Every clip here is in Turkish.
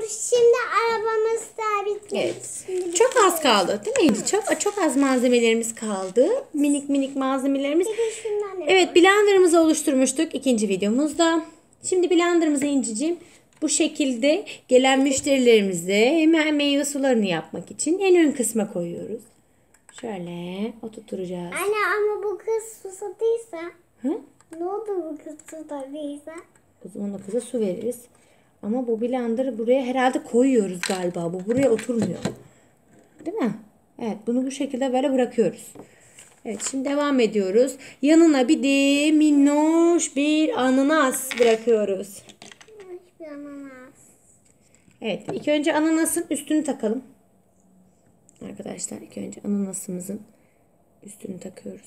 Şimdi arabamız sabit. Evet. Çok az kaldı değil mi İnci? Çok az malzemelerimiz kaldı. Minik minik malzemelerimiz. Evet, blenderımızı oluşturmuştuk ikinci videomuzda. Şimdi blenderımızı İnci'ciğim bu şekilde gelen müşterilerimize hemen meyve sularını yapmak için en ön kısma koyuyoruz. Şöyle oturtacağız. Anne ama bu kız susadıysa. Hı? Ne oldu bu kız susadıysa? O zaman o kıza su veririz. Ama bu blenderı buraya herhalde koyuyoruz galiba. Bu buraya oturmuyor. Değil mi? Evet, bunu bu şekilde böyle bırakıyoruz. Evet, şimdi devam ediyoruz. Yanına bir de minnoş bir ananas bırakıyoruz. Bir ananas. Evet, ilk önce ananasın üstünü takalım. Arkadaşlar ilk önce ananasımızın üstünü takıyoruz.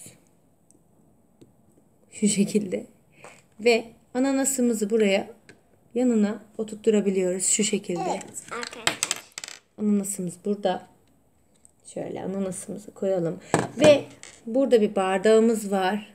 Şu şekilde. Ve ananasımızı buraya yanına oturtturabiliyoruz şu şekilde. Evet arkadaşlar. Ananasımız burada. Şöyle ananasımızı koyalım. Ve burada bir bardağımız var.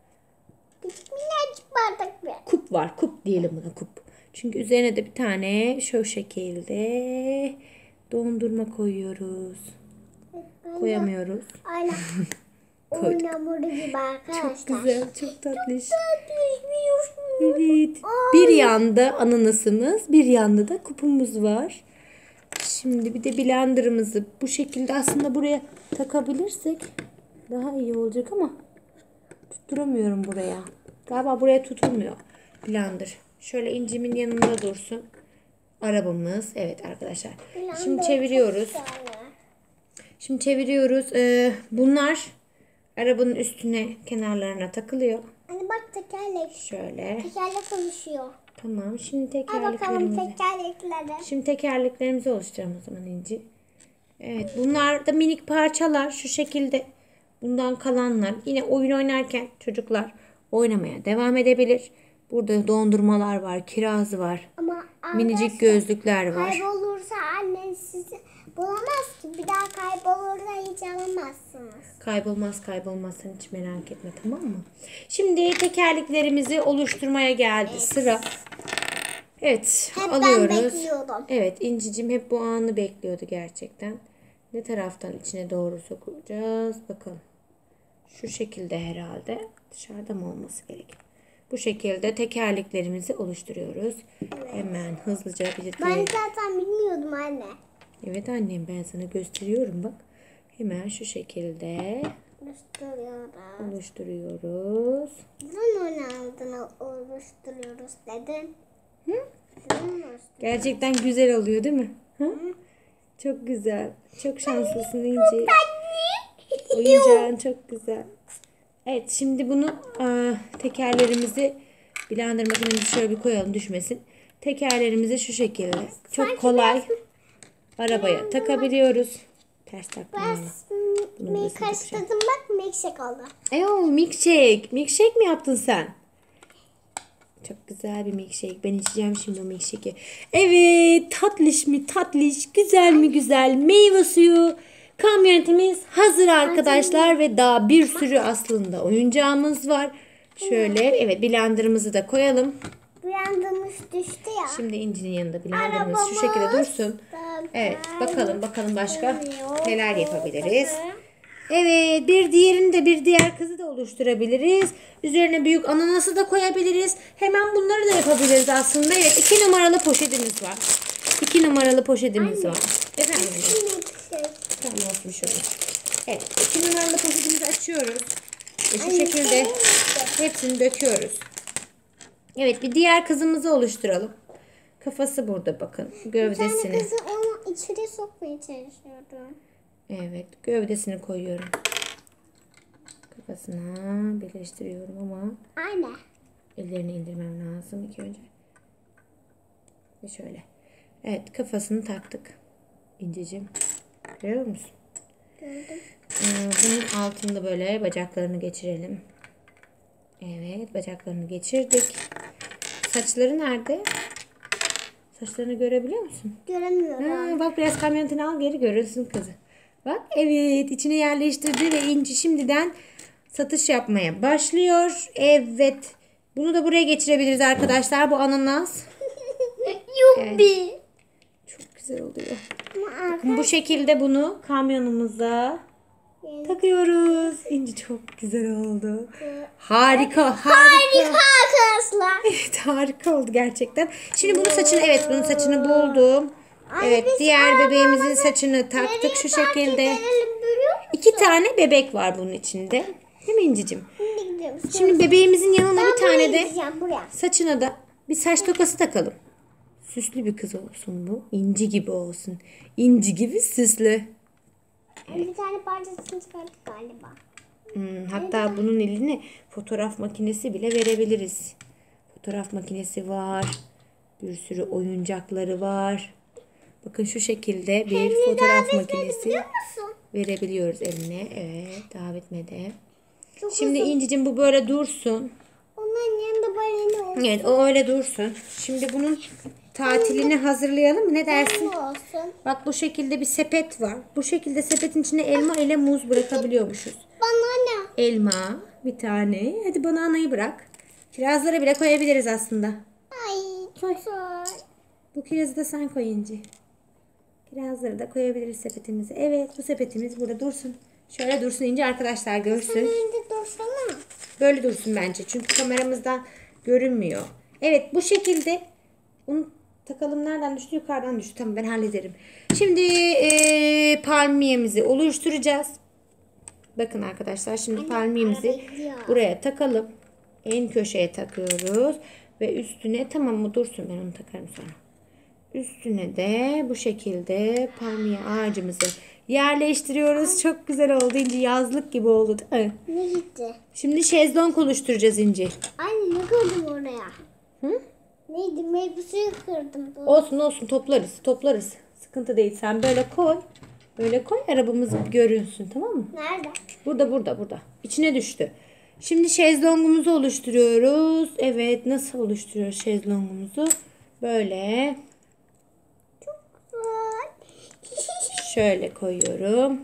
Minnacık bardak bir. Kup var. Kup diyelim buna, kup. Çünkü üzerine de bir tane şu şekilde dondurma koyuyoruz. Koyamıyoruz. Aynen. Koyduk. Oynamuru gibi arkadaşlar. Çok güzel, çok tatlış. Tatlış biliyorsun. Evet. Bir yanda ananasımız, bir yanda da kupumuz var. Şimdi bir de blenderımızı bu şekilde aslında buraya takabilirsek daha iyi olacak ama tutturamıyorum buraya. Galiba buraya tutulmuyor blender. Şöyle İnci'min yanında dursun. Arabamız. Evet arkadaşlar. Şimdi çeviriyoruz. Şimdi çeviriyoruz. Bunlar arabanın üstüne, kenarlarına takılıyor. Hani bak tekerlek. Şöyle. Tekerlek konuşuyor. Tamam. Şimdi Al bakalım tekerleklerimizi. tekerlekleri. Şimdi tekerleklerimizi oluşturalım o zaman İnci. Evet, bunlar da minik parçalar şu şekilde. Bundan kalanlar. Yine oyun oynarken çocuklar oynamaya devam edebilir. Burada dondurmalar var, kiraz var. Ama Minicik gözlükler var. kaybolursa annen sizi bulamaz ki. Bir daha kaybolursa hiç alamazsınız. Kaybolmaz sen hiç merak etme, tamam mı? Şimdi tekerleklerimizi oluşturmaya geldi sıra. Evet, Hep alıyoruz. ben bekliyordum. Evet, İncicim hep bu anı bekliyordu gerçekten. Ne taraftan içine doğru sokacağız bakalım. Şu şekilde herhalde. Dışarıda mı olması gerek? Bu şekilde tekerleklerimizi oluşturuyoruz. Hemen hızlıca bir Ben zaten bilmiyordum anne. Evet annem, ben sana gösteriyorum bak. Hemen şu şekilde Oluşturuyoruz. oluşturuyoruz. Neden onu aldın oluşturuyoruz dedin? Hı? Neden oluşturuyoruz? Gerçekten güzel oluyor değil mi? Hı? Çok güzel. Çok şanslısın İnci. Oyuncağın çok güzel. Evet, şimdi bunu tekerlerimizi blender makinemizi şöyle bir koyalım düşmesin. Tekerlerimizi şu şekilde çok kolay arabaya takabiliyoruz. Ters takmıyor. Ben karıştırdım bak milkshake oldu. Milkshake. Milkshake mi yaptın sen? Çok güzel bir milkshake. Ben içeceğim şimdi o milkshake'i. Evet, tatlış mı tatlış, güzel mi güzel, meyve suyu kamyonetimiz hazır arkadaşlar ve daha bir sürü aslında oyuncağımız var. Şöyle evet, blenderımızı da koyalım. Blenderımız düştü ya. Şimdi İnci'nin yanında blenderımız şu şekilde dursun. Evet, bakalım başka neler yapabiliriz. Evet, bir diğer kızı da oluşturabiliriz. Üzerine büyük ananası da koyabiliriz. Hemen bunları da yapabiliriz aslında. Evet, 2 numaralı poşetimiz var. 2 numaralı poşetimiz var. Efendim anne. Tamam olsun şöyle. Evet, 2 numaralı poşetimizi açıyoruz. Ve şu şekilde hepsini döküyoruz. Evet, bir diğer kızımızı oluşturalım. Kafası burada bakın. Gövdesini. Bir tane kızı onu içeri sokmaya çalışıyordu. Evet, gövdesini koyuyorum. Kafasına birleştiriyorum ama Aynen. ellerini indirmem lazım ilk önce. Ve şöyle. Evet, kafasını taktık. İnceciğim. Görüyor musun? Gördüm. Bunun altında böyle bacaklarını geçirelim. Evet, bacaklarını geçirdik. Saçları nerede? Saçlarını görebiliyor musun? Göremiyorum. Bak biraz kamyonetini al, geri görürsün kızı. Bak evet, içine yerleştirdi ve İnci şimdiden satış yapmaya başlıyor. Evet. Bunu da buraya geçirebiliriz arkadaşlar. Bu ananas. Yuppi. güzel oluyor. Ama Bakın bu şekilde bunu kamyonumuza takıyoruz. İnci çok güzel oldu. Harika. arkadaşlar. Evet, harika oldu gerçekten. Şimdi bunun saçını, evet bunun saçını buldum. Evet, diğer bebeğimizin saçını taktık şu şekilde. 2 tane bebek var bunun içinde. Değil mi İncicim? Şimdi bebeğimizin yanına bir tane de saçına da bir saç tokası takalım. Süslü bir kız olsun bu. İnci gibi olsun. İnci gibi süslü. Bir tane parçasını çıkardık galiba. Hatta bunun eline fotoğraf makinesi bile verebiliriz. Fotoğraf makinesi var. Bir sürü oyuncakları var. Bakın şu şekilde bir fotoğraf makinesi verebiliyoruz eline. Evet, daha bitmedi. Şimdi İncicim bu böyle dursun. Onların yanında baleni olsun. Evet, o öyle dursun. Şimdi bunun tatilini hazırlayalım mı? Ne dersin? Olsun. Bak bu şekilde bir sepet var. Bu şekilde sepetin içine elma ile muz bırakabiliyormuşuz. Banana. Elma bir tane. Hadi bananayı bırak. Kirazları bile koyabiliriz aslında. Ay çok zor. Bu kirazı da sen koy İnci. Kirazları da koyabiliriz sepetimize. Evet, bu sepetimiz burada dursun. Şöyle dursun İnci, arkadaşlar görsün. Önünde dursana. Böyle dursun bence. Çünkü kameramızdan görünmüyor. Evet, bu şekilde bunu takalım. Nereden düştü? Yukarıdan düştü. Tamam, ben hallederim. Şimdi palmiyemizi oluşturacağız. Bakın arkadaşlar, şimdi palmiyemizi buraya takalım. En köşeye takıyoruz. Ve üstüne, tamam mı, dursun, ben onu takarım sonra. Üstüne de bu şekilde palmiye ağacımızı yerleştiriyoruz. Çok güzel oldu İnci. Yazlık gibi oldu değil mi? Ne gitti? Şimdi şezlong oluşturacağız İnci. Anne ne kırdım oraya? Hı? Neydi? Meyve suyu kırdım. Olsun toplarız. Sıkıntı değil. Sen böyle koy. Böyle koy, arabamız görünsün, tamam mı? Nerede? Burada. İçine düştü. Şimdi şezlongumuzu oluşturuyoruz. Evet, nasıl oluşturuyoruz şezlongumuzu? Böyle. Şöyle koyuyorum.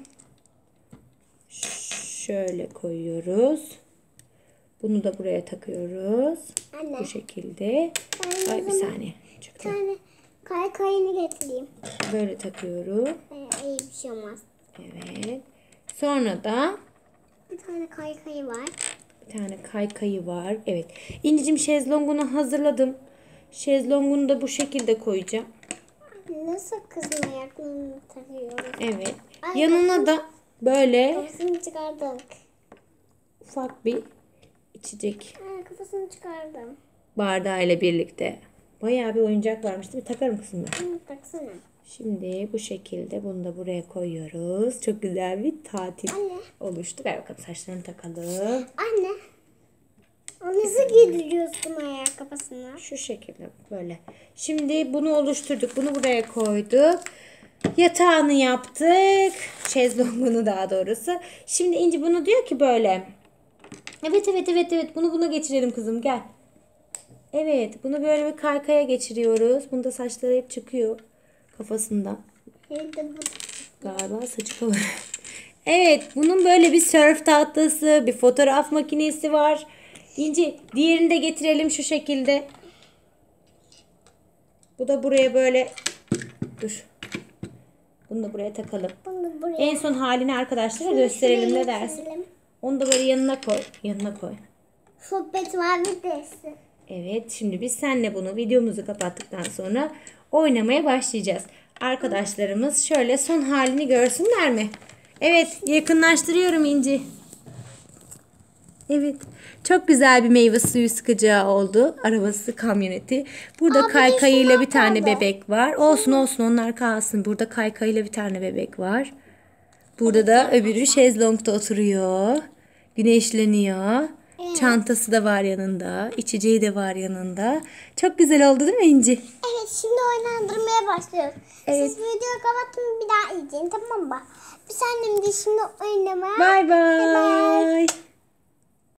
Şöyle koyuyoruz. Bunu da buraya takıyoruz. Anne. Bu şekilde. Ay bir saniye. Bir tane kaykayını getireyim. Böyle takıyorum. İyi bir şey olmaz. Evet. Sonra da Bir tane kaykayı var. bir tane kaykayı var. Evet. İncicim şezlongunu hazırladım. Şezlongunu da bu şekilde koyacağım. Nasıl kızın ayaklarını takıyoruz? Evet. Ay, Yanına da böyle kafasını çıkardık. ufak bir içecek Kafasını çıkardım. bardağıyla birlikte. Bayağı bir oyuncak varmış değil mi? Takarım kızım ben. Taksana. Şimdi bu şekilde bunu da buraya koyuyoruz. Çok güzel bir tatil oluştu. Ver bakalım, saçlarını takalım. Anne. Nasıl giydiriyorsun ayak kafasına? Şu şekilde böyle. Şimdi bunu oluşturduk. Bunu buraya koyduk. Yatağını yaptık. Şezlongunu daha doğrusu. Şimdi İnci bunu diyor ki böyle. Evet. Bunu buna geçirelim kızım, gel. Evet, bunu böyle bir kaykaya geçiriyoruz. Bunda saçları hep çıkıyor kafasından. Galiba saçı kalır. Evet, bunun böyle bir surf tahtası, bir fotoğraf makinesi var. İnci, diğerini de getirelim şu şekilde. Bu da buraya böyle. Dur. Bunu da buraya takalım. Bunu buraya. En son halini arkadaşlara gösterelim, ne dersin? Onu da böyle yanına koy. Sohbet var bir dersi. Evet, şimdi biz seninle bunu videomuzu kapattıktan sonra oynamaya başlayacağız. Arkadaşlarımız şöyle son halini görsünler mi? Evet, yakınlaştırıyorum İnci. Evet, çok güzel bir meyve suyu sıkacağı oldu. Arabası, kamyoneti. Burada kaykayıyla bir tane bebek var. Olsun onlar kalsın. Burada kaykayıyla bir tane bebek var. Burada da öbürü şezlongda oturuyor. Güneşleniyor. Çantası da var yanında. İçeceği de var yanında. Çok güzel oldu değil mi İnci? Evet, şimdi oynandırmaya başlıyoruz. Evet. Siz videoyu kapatın, bir daha izleyin, tamam mı? Biz annem de şimdi oynamaya. Bye bye.